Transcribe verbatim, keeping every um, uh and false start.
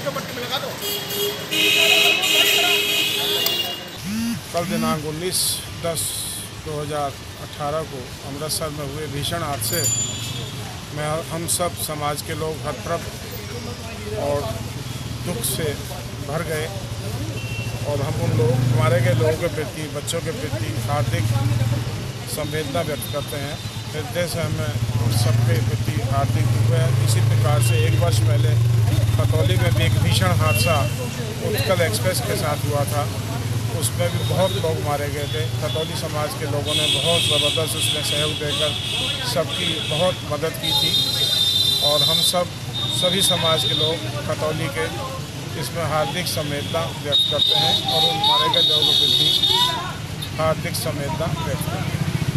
कल दिनांक उन्नीस दस दो हज़ार अठारह को अमृतसर में हुए भीषण हादसे में हम सब समाज के लोग हर तरफ और दुख से भर गए और हम उन लोग मारे गए लोगों के प्रति, बच्चों के प्रति हार्दिक संवेदना व्यक्त करते हैं। हृदय से हमें उन सबके प्रति हार्दिक दुख है। इसी प्रकार से एक वर्ष पहले खतौली में भी एक भीषण हादसा उत्कल एक्सप्रेस के साथ हुआ था, उसमें भी बहुत लोग मारे गए थे। खतौली समाज के लोगों ने बहुत ज़बरदस्त उसमें सहयोग देकर सबकी बहुत मदद की थी और हम सब सभी समाज के लोग खतौली के इसमें हार्दिक संवेदना व्यक्त करते हैं और उन मारे गए लोगों के प्रति हार्दिक संवेदना व्यक्त करते हैं।